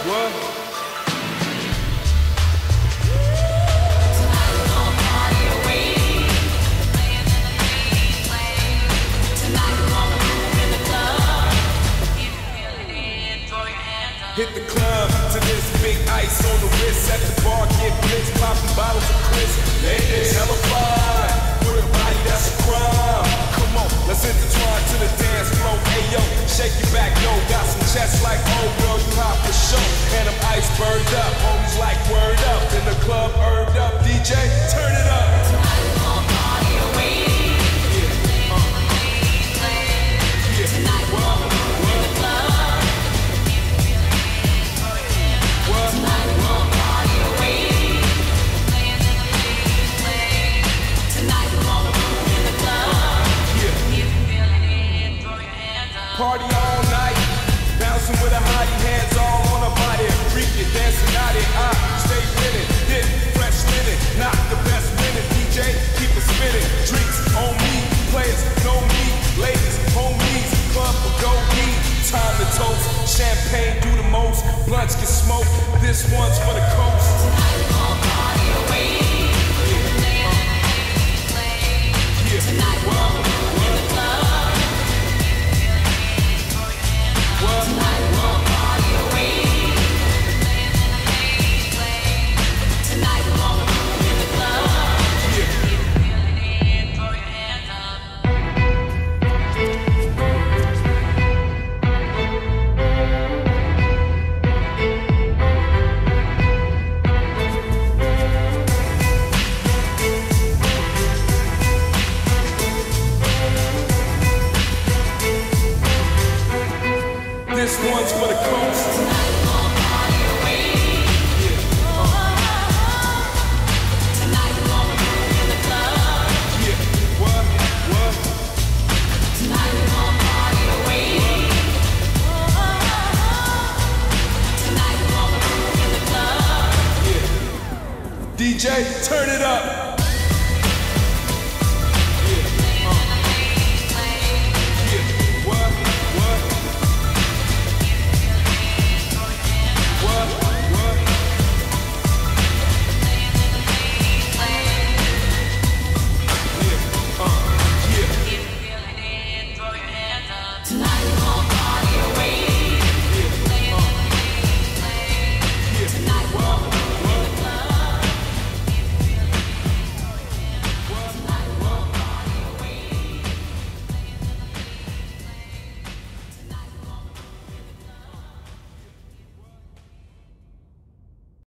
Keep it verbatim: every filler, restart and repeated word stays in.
What? Hit the club to this big ice on the wrist. At the bar, get blitz, popping bottles of Chris. Ladies, hella fine. With a body, that's a crime. Come on, let's intertwine to the dance floor. Hey yo, shake your back, yo. Got some chest like, oh girl, you hot for show. And I'm ice burned up, homies like word up. In the club, earned up. D J, turn it up. Tonight we're gonna party away. Yeah, uh. Yeah, tonight we're gonna move in the club. Party all night, bouncing with a hottie, hands all on her body, freaking, dancing out it. I stay winning, hit fresh linen, not the best winning. D J, keep it spinning, drinks on me, players know me, ladies, homies, club will go deep. Time to toast, champagne do the most, blunts get smoked. This one's for the coast. Tonight we're gonna party away. Yeah, uh. yeah. Tonight we're gonna move in the club. Tonight we're gonna party away. Tonight we're gonna move in the club. Yeah. Throw your hands up. This one's for the coast. Tonight we're gonna party away. Yeah. Uh. Tonight we're gonna move in the club. Yeah. What? What? Tonight we're gonna party away. Tonight we're gonna move in the club. Yeah. D J, turn it up.